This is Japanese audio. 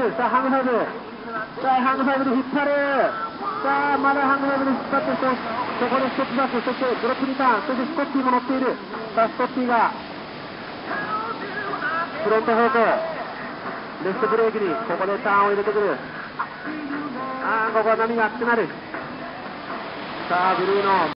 く。さあ、ハングファイブ。さあ、ハングファイブで引っ張る。さあ、まだハングファイブで引っ張って、そこでステップバック、そしてドロップリターン、そしてスコッティも乗っている。さあ、スコッティが、フロント方向、レフトブレーキに、ここでターンを入れてくる。ここは波が熱くなる。さあ、ブルーの